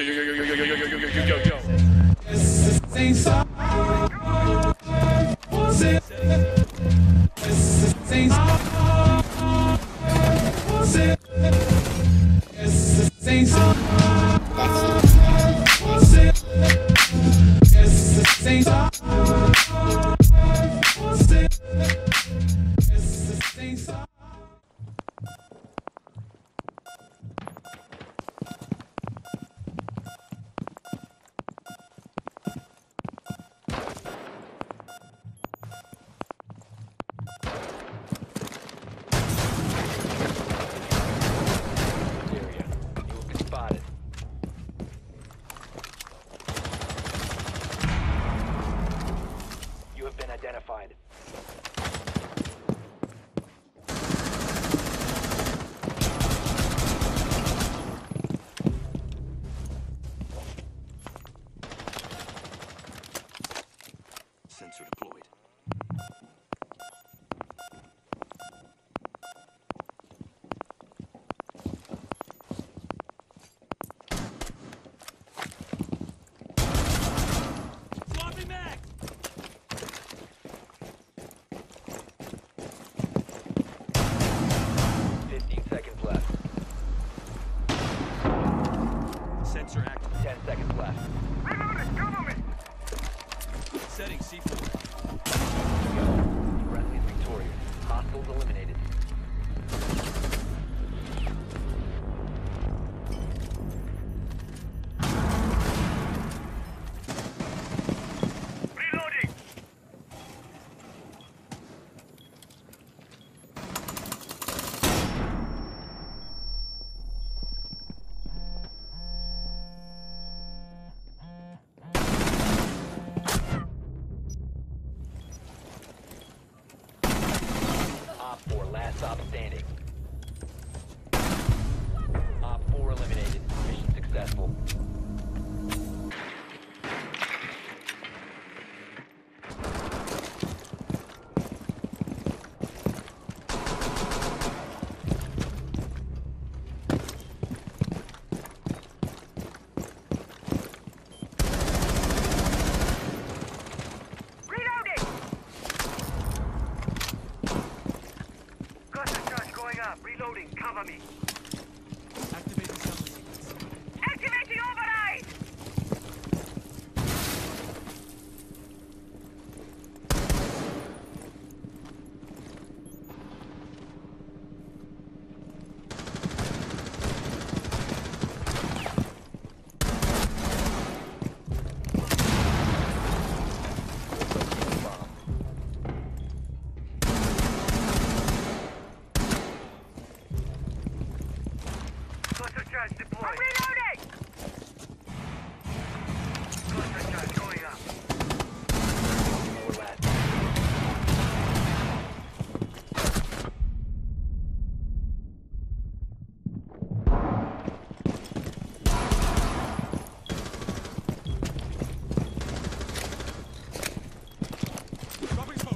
Identified. Sensor deployed. Swapping mag! Sensor active. 10 seconds left. Reloading, cover me! Setting C4. Friendly is victorious. Hostiles eliminated. Reloading! Last stop standing. Op 4 eliminated. Mission successful. Reloading, cover me. Activating summer sequence. Activating override! Cluster charge deployed. I'm reloading! Cluster charge going up. Dropping smoke.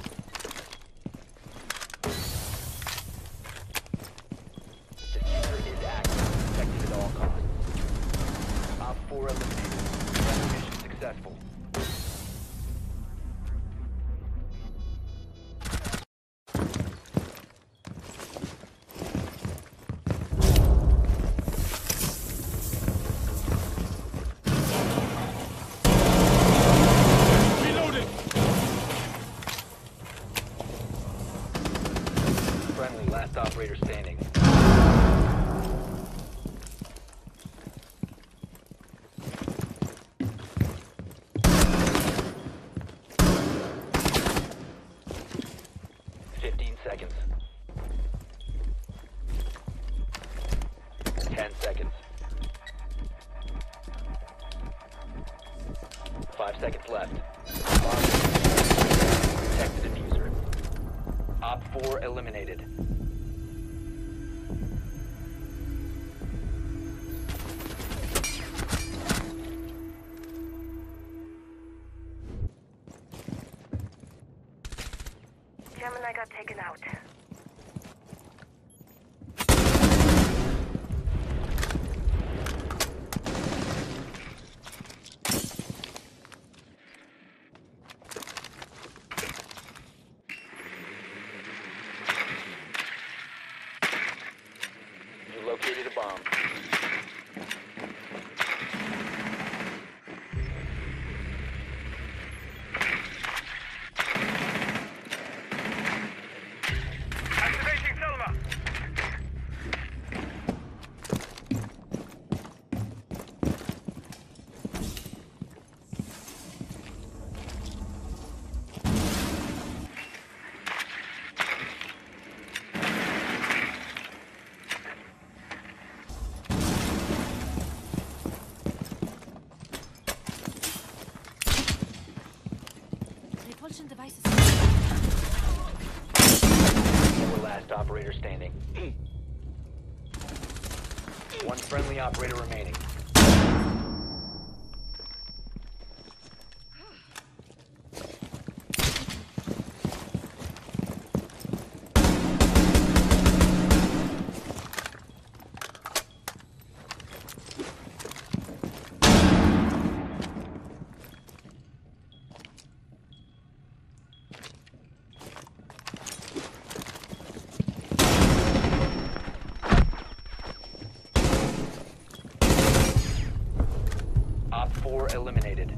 Diffuser is active. Protected at all costs. Op 4 eliminated. Mission successful. Reloading. Friendly, last operator standing. Seconds. 10 seconds. 5 seconds left. Protect the diffuser. Op 4 eliminated. Gemini got taken out. standing. One friendly operator remaining. Op 4 eliminated.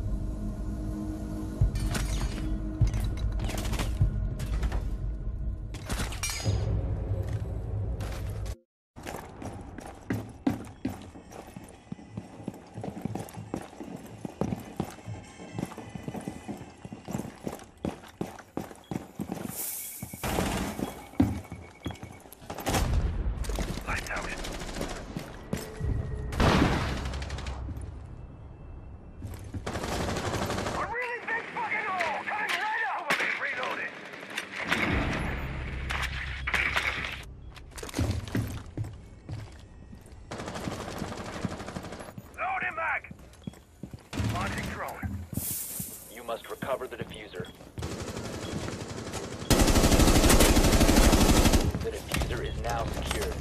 Lights out. A really big fucking hole coming right up! Over me, reloading. Load him back! Launching drone. You must recover the diffuser. The diffuser is now secured.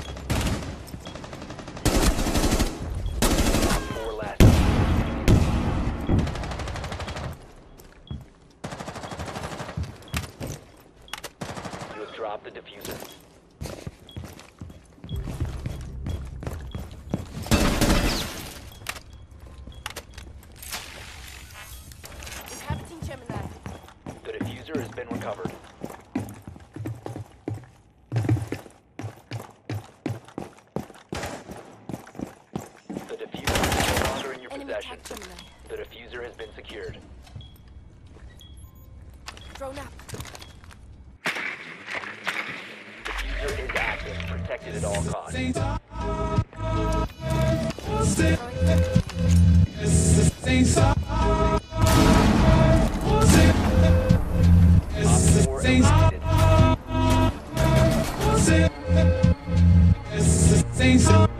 Op 4 last. You have dropped the diffuser. Inhabiting Gemini. The diffuser has been recovered. The diffuser is no longer in your Enemy possession. attack Gemini. The diffuser has been secured. Drone up. Diffuser is active, protected at all costs. Op 4 eliminated.